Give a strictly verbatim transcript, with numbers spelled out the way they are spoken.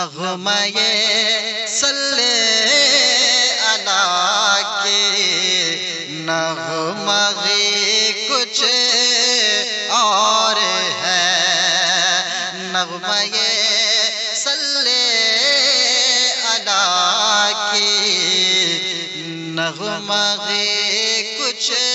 नग़्मा-ए सल्ले अला के नग़्मा कुछ और है। नग़्मा-ए सल्ले अला के नग़्मा कुछ